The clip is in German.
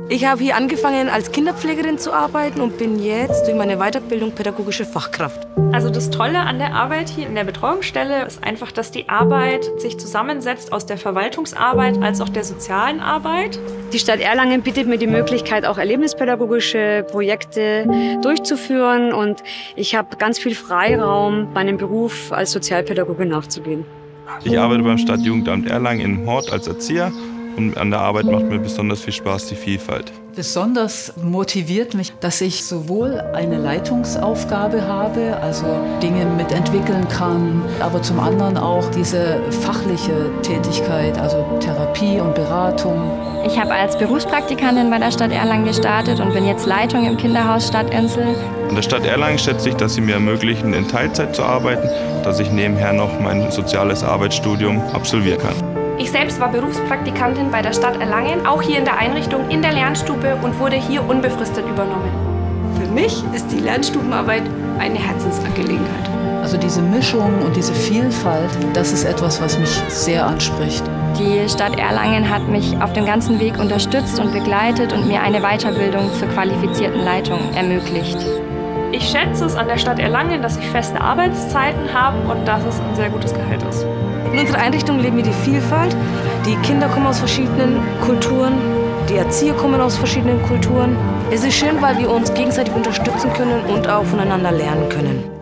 Ich habe hier angefangen, als Kinderpflegerin zu arbeiten und bin jetzt durch meine Weiterbildung pädagogische Fachkraft. Also das Tolle an der Arbeit hier in der Betreuungsstelle ist einfach, dass die Arbeit sich zusammensetzt aus der Verwaltungsarbeit als auch der sozialen Arbeit. Die Stadt Erlangen bietet mir die Möglichkeit, auch erlebnispädagogische Projekte durchzuführen und ich habe ganz viel Freiraum, meinem Beruf als Sozialpädagoge nachzugehen. Ich arbeite beim Stadtjugendamt Erlangen in Hort als Erzieher. Und an der Arbeit macht mir besonders viel Spaß die Vielfalt. Besonders motiviert mich, dass ich sowohl eine Leitungsaufgabe habe, also Dinge mitentwickeln kann, aber zum anderen auch diese fachliche Tätigkeit, also Therapie und Beratung. Ich habe als Berufspraktikantin bei der Stadt Erlangen gestartet und bin jetzt Leitung im Kinderhaus Stadtinsel. An der Stadt Erlangen schätze ich, dass sie mir ermöglichen, in Teilzeit zu arbeiten, dass ich nebenher noch mein soziales Arbeitsstudium absolvieren kann. Ich selbst war Berufspraktikantin bei der Stadt Erlangen, auch hier in der Einrichtung, in der Lernstube und wurde hier unbefristet übernommen. Für mich ist die Lernstubenarbeit eine Herzensangelegenheit. Also diese Mischung und diese Vielfalt, das ist etwas, was mich sehr anspricht. Die Stadt Erlangen hat mich auf dem ganzen Weg unterstützt und begleitet und mir eine Weiterbildung zur qualifizierten Leitung ermöglicht. Ich schätze es an der Stadt Erlangen, dass ich feste Arbeitszeiten habe und dass es ein sehr gutes Gehalt ist. In unserer Einrichtung leben wir die Vielfalt. Die Kinder kommen aus verschiedenen Kulturen, die Erzieher kommen aus verschiedenen Kulturen. Es ist schön, weil wir uns gegenseitig unterstützen können und auch voneinander lernen können.